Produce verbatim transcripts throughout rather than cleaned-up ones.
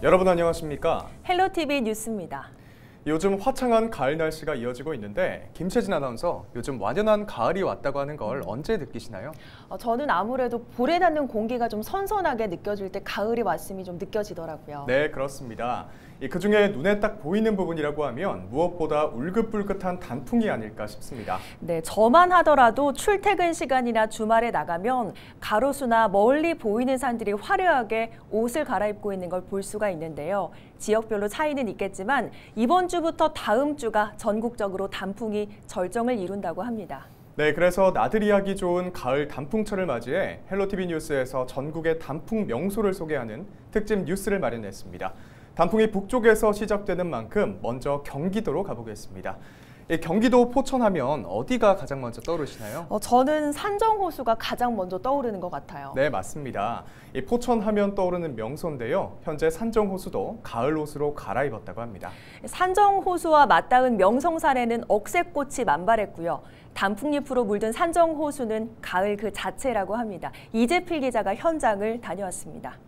여러분 안녕하십니까? 헬로티비 뉴스입니다. 요즘 화창한 가을 날씨가 이어지고 있는데 김채진 아나운서, 요즘 완연한 가을이 왔다고 하는 걸 언제 느끼시나요? 어, 저는 아무래도 볼에 닿는 공기가 좀 선선하게 느껴질 때 가을이 왔음이 좀 느껴지더라고요. 네, 그렇습니다. 그중에 눈에 딱 보이는 부분이라고 하면 무엇보다 울긋불긋한 단풍이 아닐까 싶습니다. 네, 저만 하더라도 출퇴근 시간이나 주말에 나가면 가로수나 멀리 보이는 산들이 화려하게 옷을 갈아입고 있는 걸 볼 수가 있는데요. 지역별로 차이는 있겠지만 이번 주부터 다음 주가 전국적으로 단풍이 절정을 이룬다고 합니다. 네, 그래서 나들이하기 좋은 가을 단풍철을 맞이해 헬로티비 뉴스에서 전국의 단풍 명소를 소개하는 특집 뉴스를 마련했습니다. 단풍이 북쪽에서 시작되는 만큼 먼저 경기도로 가보겠습니다. 이 경기도 포천하면 어디가 가장 먼저 떠오르시나요? 어, 저는 산정호수가 가장 먼저 떠오르는 것 같아요. 네, 맞습니다. 이 포천하면 떠오르는 명소인데요. 현재 산정호수도 가을 옷으로 갈아입었다고 합니다. 산정호수와 맞닿은 명성산에는 억새꽃이 만발했고요. 단풍잎으로 물든 산정호수는 가을 그 자체라고 합니다. 이재필 기자가 현장을 다녀왔습니다.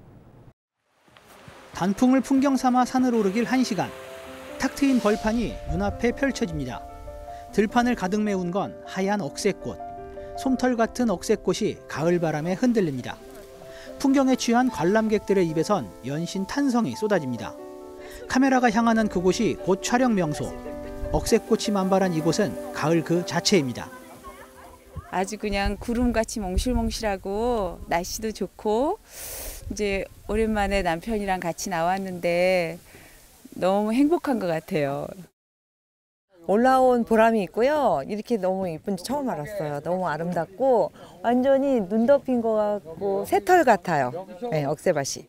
단풍을 풍경 삼아 산을 오르길 한 시간. 탁 트인 벌판이 눈앞에 펼쳐집니다. 들판을 가득 메운 건 하얀 억새꽃. 솜털 같은 억새꽃이 가을 바람에 흔들립니다. 풍경에 취한 관람객들의 입에선 연신 탄성이 쏟아집니다. 카메라가 향하는 그곳이 곧 촬영 명소. 억새꽃이 만발한 이곳은 가을 그 자체입니다. 아주 그냥 구름같이 몽실몽실하고 날씨도 좋고 이제 오랜만에 남편이랑 같이 나왔는데 너무 행복한 것 같아요. 올라온 보람이 있고요. 이렇게 너무 예쁜지 처음 알았어요. 너무 아름답고 완전히 눈 덮인 것 같고 새털 같아요. 네, 억새밭이.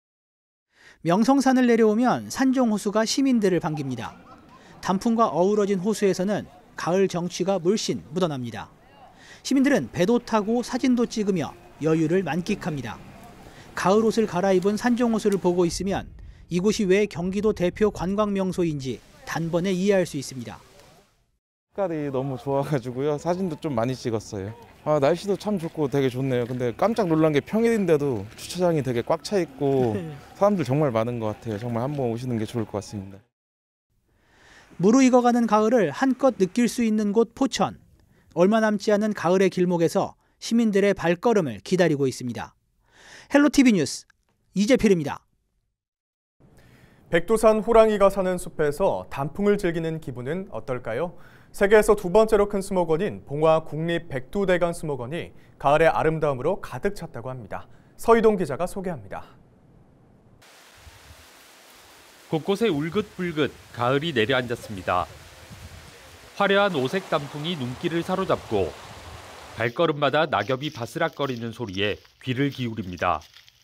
명성산을 내려오면 산정호수가 시민들을 반깁니다. 단풍과 어우러진 호수에서는 가을 정취가 물씬 묻어납니다. 시민들은 배도 타고 사진도 찍으며 여유를 만끽합니다. 가을 옷을 갈아입은 산정호수를 보고 있으면 이곳이 왜 경기도 대표 관광 명소인지 단번에 이해할 수 있습니다. 색깔이 너무 좋아가지고요. 사진도 좀 많이 찍었어요. 아, 날씨도 참 좋고 되게 좋네요. 근데 깜짝 놀란 게 평일인데도 주차장이 되게 꽉 차 있고 사람들 정말 많은 것 같아요. 정말 한번 오시는 게 좋을 것 같습니다. 무르익어가는 가을을 한껏 느낄 수 있는 곳 포천. 얼마 남지 않은 가을의 길목에서 시민들의 발걸음을 기다리고 있습니다. 헬로티비 뉴스 이재필입니다. 백두산 호랑이가 사는 숲에서 단풍을 즐기는 기분은 어떨까요? 세계에서 두 번째로 큰 수목원인 봉화 국립백두대간 수목원이 가을의 아름다움으로 가득 찼다고 합니다. 서희동 기자가 소개합니다. 곳곳에 울긋불긋 가을이 내려앉았습니다. 화려한 오색 단풍이 눈길을 사로잡고 발걸음마다 낙엽이 바스락거리는 소리에 귀를 기울입니다.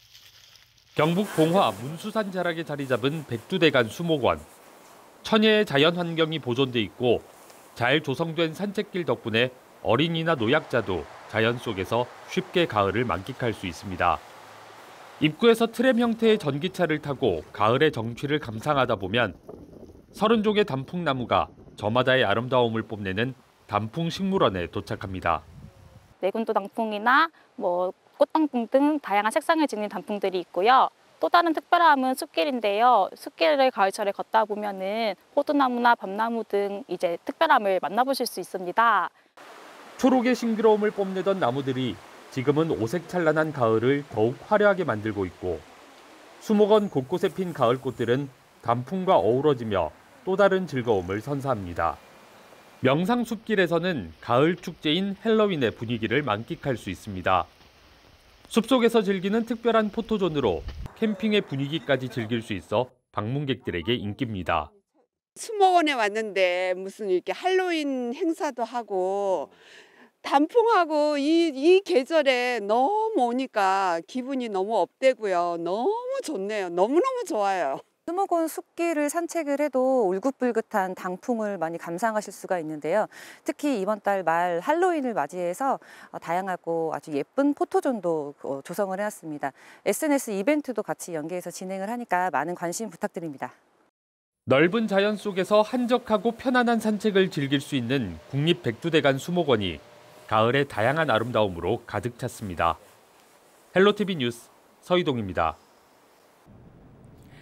경북 봉화 문수산 자락에 자리 잡은 백두대간 수목원. 천혜의 자연 환경이 보존돼 있고 잘 조성된 산책길 덕분에 어린이나 노약자도 자연 속에서 쉽게 가을을 만끽할 수 있습니다. 입구에서 트램 형태의 전기차를 타고 가을의 정취를 감상하다 보면 서른 종의 단풍나무가 저마다의 아름다움을 뽐내는 단풍식물원에 도착합니다. 내군도 단풍이나 뭐 꽃단풍 등 다양한 색상을 지닌 단풍들이 있고요. 또 다른 특별함은 숲길인데요. 숲길을 가을철에 걷다 보면은 호두나무나 밤나무 등 이제 특별함을 만나보실 수 있습니다. 초록의 싱그러움을 뽐내던 나무들이 지금은 오색찬란한 가을을 더욱 화려하게 만들고 있고 수목원 곳곳에 핀 가을꽃들은 단풍과 어우러지며 또 다른 즐거움을 선사합니다. 명상 숲길에서는 가을 축제인 헬로윈의 분위기를 만끽할 수 있습니다. 숲속에서 즐기는 특별한 포토존으로 캠핑의 분위기까지 즐길 수 있어 방문객들에게 인기입니다. 수목원에 왔는데 무슨 이렇게 할로윈 행사도 하고 단풍하고 이, 이 계절에 너무 오니까 기분이 너무 업되고요. 너무 좋네요. 너무너무 좋아요. 수목원 숲길을 산책을 해도 울긋불긋한 단풍을 많이 감상하실 수가 있는데요. 특히 이번 달 말 할로윈을 맞이해서 다양하고 아주 예쁜 포토존도 조성을 해놨습니다. 에스엔에스 이벤트도 같이 연계해서 진행을 하니까 많은 관심 부탁드립니다. 넓은 자연 속에서 한적하고 편안한 산책을 즐길 수 있는 국립백두대간 수목원이 가을의 다양한 아름다움으로 가득 찼습니다. 헬로티비 뉴스 서희동입니다.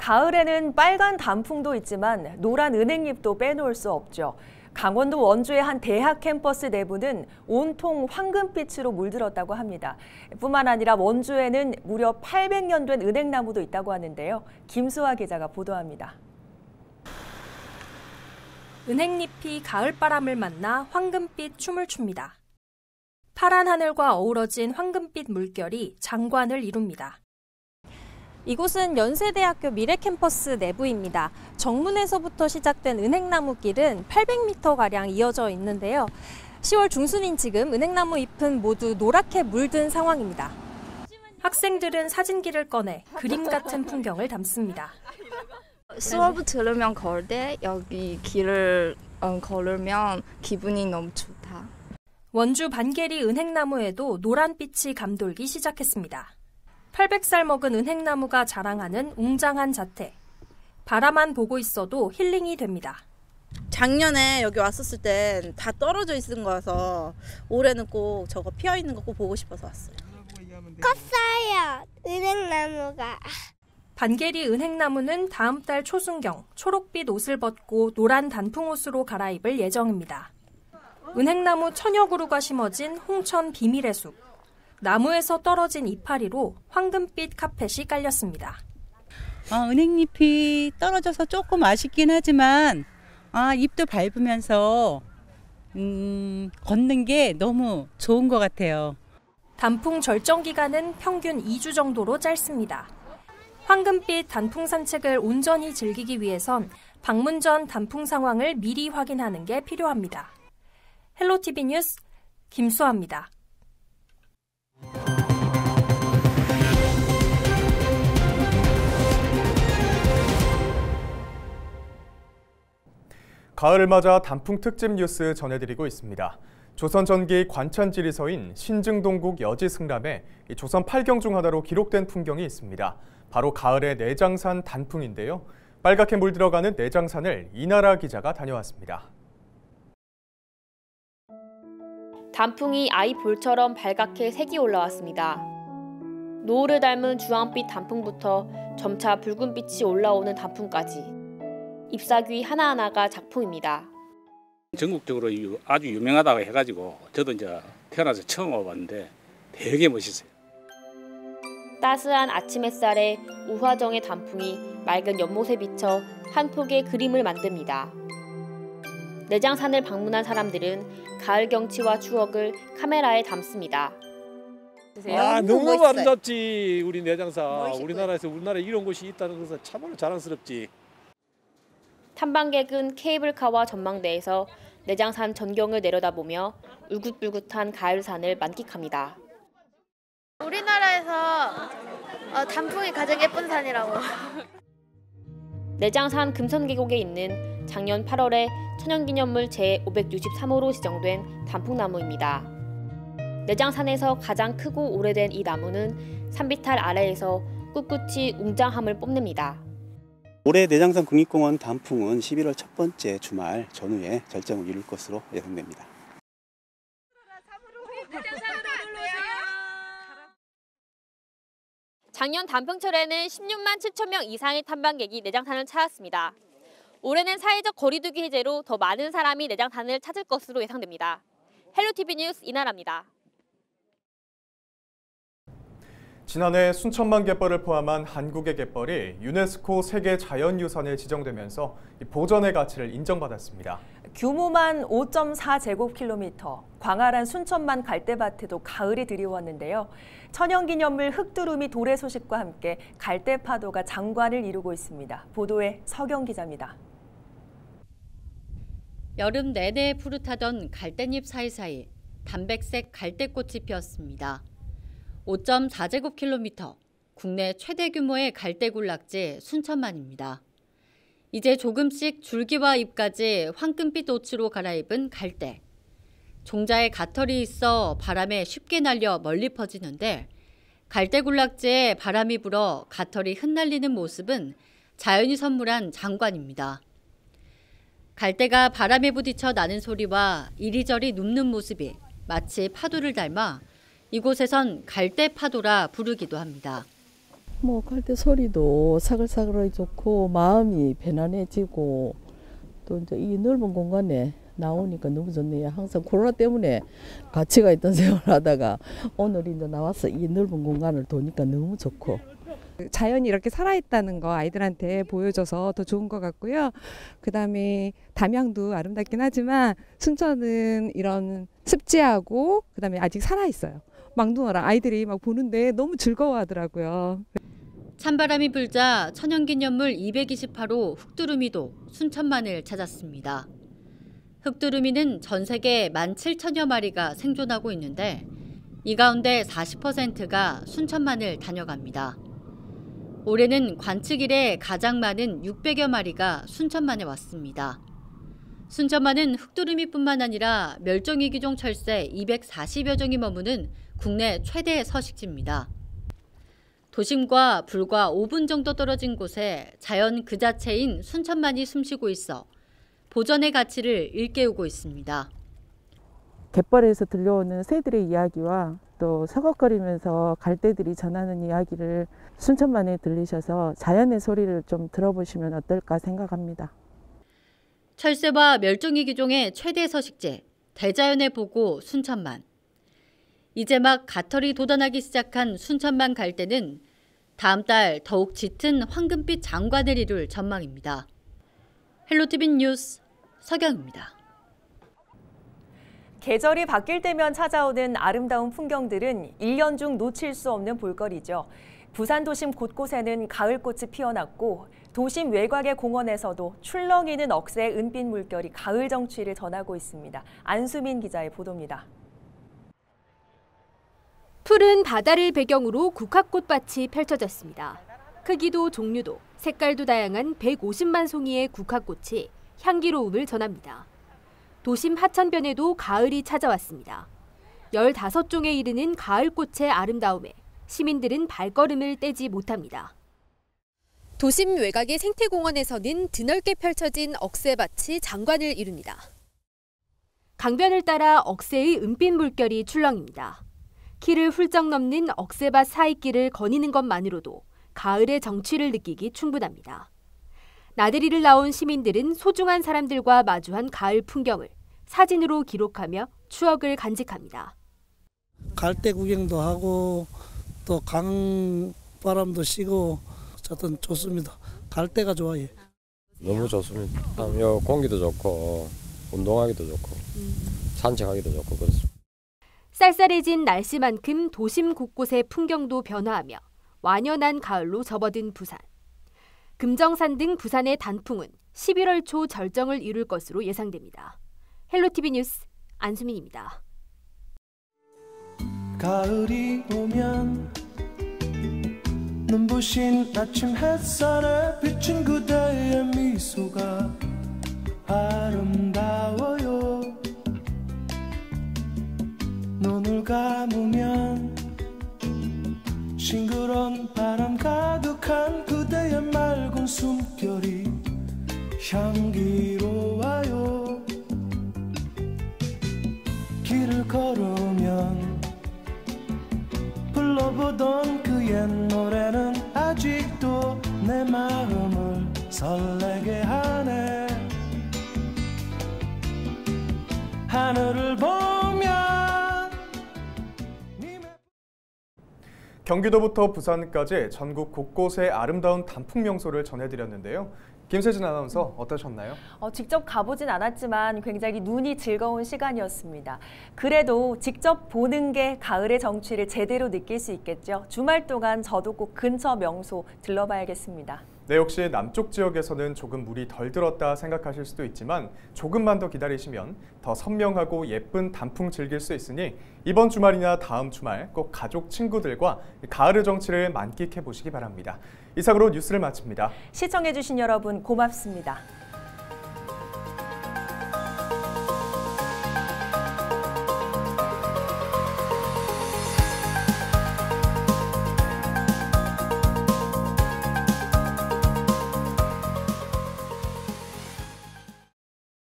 가을에는 빨간 단풍도 있지만 노란 은행잎도 빼놓을 수 없죠. 강원도 원주의 한 대학 캠퍼스 내부는 온통 황금빛으로 물들었다고 합니다. 뿐만 아니라 원주에는 무려 팔백 년 된 은행나무도 있다고 하는데요. 김수아 기자가 보도합니다. 은행잎이 가을바람을 만나 황금빛 춤을 춥니다. 파란 하늘과 어우러진 황금빛 물결이 장관을 이룹니다. 이곳은 연세대학교 미래캠퍼스 내부입니다. 정문에서부터 시작된 은행나무 길은 팔백 미터가량 이어져 있는데요. 시월 중순인 지금 은행나무 잎은 모두 노랗게 물든 상황입니다. 학생들은 사진기를 꺼내 그림 같은 풍경을 담습니다. 수업 들으면 걸을 때 여기 길을 어, 걸으면 기분이 너무 좋다. 원주 반계리 은행나무에도 노란빛이 감돌기 시작했습니다. 팔백 살 먹은 은행나무가 자랑하는 웅장한 자태. 바라만 보고 있어도 힐링이 됩니다. 작년에 여기 왔었을 땐 다 떨어져 있는 거여서 올해는 꼭 저거 피어 있는 거 꼭 보고 싶어서 왔어요. 컸어요, 은행나무가. 반계리 은행나무는 다음 달 초순경 초록빛 옷을 벗고 노란 단풍옷으로 갈아입을 예정입니다. 은행나무 천여 그루가 심어진 홍천 비밀의 숲. 나무에서 떨어진 이파리로 황금빛 카펫이 깔렸습니다. 어, 은행잎이 떨어져서 조금 아쉽긴 하지만 아, 잎도 밟으면서 음, 걷는 게 너무 좋은 것 같아요. 단풍 절정 기간은 평균 이 주 정도로 짧습니다. 황금빛 단풍 산책을 온전히 즐기기 위해선 방문 전 단풍 상황을 미리 확인하는 게 필요합니다. 헬로티비 뉴스 김수아입니다. 가을을 맞아 단풍 특집 뉴스 전해드리고 있습니다. 조선 전기 관찬지리서인 신증동국 여지승람에 조선 팔 경 중 하나로 기록된 풍경이 있습니다. 바로 가을의 내장산 단풍인데요. 빨갛게 물들어가는 내장산을 이나라 기자가 다녀왔습니다. 단풍이 아이 볼처럼 발갛게 색이 올라왔습니다. 노을을 닮은 주황빛 단풍부터 점차 붉은빛이 올라오는 단풍까지 잎사귀 하나하나가 작품입니다. 전국적으로 아주 유명하다고 해가지고 저도 이제 태어나서 처음 와봤는데 되게 멋있어요. 따스한 아침 햇살에 우화정의 단풍이 맑은 연못에 비쳐 한 폭의 그림을 만듭니다. 내장산을 방문한 사람들은 가을 경치와 추억을 카메라에 담습니다. 아, 너무 아름답지. 우리 내장산. 우리나라에서 우리나라에 이런 곳이 있다는 것은 참으로 자랑스럽지. 탐방객은 케이블카와 전망대에서 내장산 전경을 내려다보며 울긋불긋한 가을산을 만끽합니다. 우리나라에서 어, 단풍이 가장 예쁜 산이라고. 내장산 금선계곡에 있는 작년 팔월에 천연기념물 제오백육십삼 호로 지정된 단풍나무입니다. 내장산에서 가장 크고 오래된 이 나무는 산비탈 아래에서 꿋꿋이 웅장함을 뽐냅니다. 올해 내장산 국립공원 단풍은 십일월 첫 번째 주말 전후에 절정을 이룰 것으로 예상됩니다. 작년 단풍철에는 십육만 칠천 명 이상의 탐방객이 내장산을 찾았습니다. 올해는 사회적 거리두기 해제로 더 많은 사람이 내장산을 찾을 것으로 예상됩니다. 헬로티비 뉴스 이나라입니다. 지난해 순천만 갯벌을 포함한 한국의 갯벌이 유네스코 세계 자연유산에 지정되면서 보전의 가치를 인정받았습니다. 규모만 오 점 사 제곱킬로미터, 광활한 순천만 갈대밭에도 가을이 드리웠는데요. 천연기념물 흑두루미 도래 소식과 함께 갈대 파도가 장관을 이루고 있습니다. 보도에 서경 기자입니다. 여름 내내 푸릇하던 갈대잎 사이사이 단백색 갈대꽃이 피었습니다. 오 점 사 제곱킬로미터, 국내 최대 규모의 갈대군락지 순천만입니다. 이제 조금씩 줄기와 잎까지 황금빛 옷으로 갈아입은 갈대. 종자에 가털이 있어 바람에 쉽게 날려 멀리 퍼지는데 갈대군락지에 바람이 불어 가털이 흩날리는 모습은 자연이 선물한 장관입니다. 갈대가 바람에 부딪혀 나는 소리와 이리저리 눕는 모습이 마치 파도를 닮아 이곳에선 갈대 파도라 부르기도 합니다. 뭐 갈대 소리도 사글사글하게 좋고 마음이 편안해지고 또 이제 이 넓은 공간에 나오니까 너무 좋네요. 항상 코로나 때문에 갇혀가 있던 생활하다가 오늘 이제 나와서 이 넓은 공간을 도니까 너무 좋고. 자연이 이렇게 살아있다는 거 아이들한테 보여줘서 더 좋은 것 같고요. 그다음에 담양도 아름답긴 하지만 순천은 이런 습지하고 그다음에 아직 살아있어요. 망둥어랑 아이들이 막 보는데 너무 즐거워하더라고요. 찬바람이 불자 천연기념물 이백이십팔 호 흑두루미도 순천만을 찾았습니다. 흑두루미는 전 세계 만 칠천여 마리가 생존하고 있는데 이 가운데 사십 퍼센트가 순천만을 다녀갑니다. 올해는 관측 이래 가장 많은 육백여 마리가 순천만에 왔습니다. 순천만은 흑두루미뿐만 아니라 멸종위기종 철새 이백사십여 종이 머무는 국내 최대 서식지입니다. 도심과 불과 오 분 정도 떨어진 곳에 자연 그 자체인 순천만이 숨쉬고 있어 보전의 가치를 일깨우고 있습니다. 갯벌에서 들려오는 새들의 이야기와 또 서걱거리면서 갈대들이 전하는 이야기를 순천만에 들리셔서 자연의 소리를 좀 들어보시면 어떨까 생각합니다. 철새와 멸종위기종의 최대 서식지, 대자연의 보고 순천만. 이제 막 가털이 돋아나기 시작한 순천만 갈대는 다음 달 더욱 짙은 황금빛 장관을 이룰 전망입니다. 헬로티비 뉴스 서경입니다. 계절이 바뀔 때면 찾아오는 아름다운 풍경들은 일 년 중 놓칠 수 없는 볼거리죠. 부산 도심 곳곳에는 가을꽃이 피어났고 도심 외곽의 공원에서도 출렁이는 억새의 은빛 물결이 가을 정취를 전하고 있습니다. 안수민 기자의 보도입니다. 푸른 바다를 배경으로 국화꽃밭이 펼쳐졌습니다. 크기도 종류도 색깔도 다양한 백오십만 송이의 국화꽃이 향기로움을 전합니다. 도심 하천변에도 가을이 찾아왔습니다. 열다섯 종에 이르는 가을꽃의 아름다움에 시민들은 발걸음을 떼지 못합니다. 도심 외곽의 생태공원에서는 드넓게 펼쳐진 억새밭이 장관을 이룹니다. 강변을 따라 억새의 은빛 물결이 출렁입니다. 키를 훌쩍 넘는 억새밭 사이길을 거니는 것만으로도 가을의 정취를 느끼기 충분합니다. 나들이를 나온 시민들은 소중한 사람들과 마주한 가을 풍경을 사진으로 기록하며 추억을 간직합니다. 갈대 구경도 하고 또 강바람도 쉬고 하여튼 좋습니다. 갈대가 좋아요. 너무 좋습니다. 요 공기도 좋고 운동하기도 좋고 산책하기도 좋고 그렇습니다. 쌀쌀해진 날씨만큼 도심 곳곳의 풍경도 변화하며 완연한 가을로 접어든 부산. 금정산 등 부산의 단풍은 십일월 초 절정을 이룰 것으로 예상됩니다. 헬로티비 뉴스 안수민입니다. 가을이 오면 눈부신 아침 햇살에 비친 그대의 미소가 아름다워요. 눈을 감으면 싱그러운 바람 가득한 그대의 맑은 숨결이 향기로워요. 길을 걸으면 불러보던 그 옛 노래는 아직도 내 마음을 설레게 하네. 하늘을 보면 경기도부터 부산까지 전국 곳곳의 아름다운 단풍 명소를 전해드렸는데요. 김세진 아나운서 어떠셨나요? 어, 직접 가보진 않았지만 굉장히 눈이 즐거운 시간이었습니다. 그래도 직접 보는 게 가을의 정취를 제대로 느낄 수 있겠죠. 주말 동안 저도 꼭 근처 명소 들러봐야겠습니다. 네, 역시 남쪽 지역에서는 조금 물이 덜 들었다 생각하실 수도 있지만 조금만 더 기다리시면 더 선명하고 예쁜 단풍 즐길 수 있으니 이번 주말이나 다음 주말 꼭 가족, 친구들과 가을의 정취를 만끽해 보시기 바랍니다. 이상으로 뉴스를 마칩니다. 시청해주신 여러분 고맙습니다.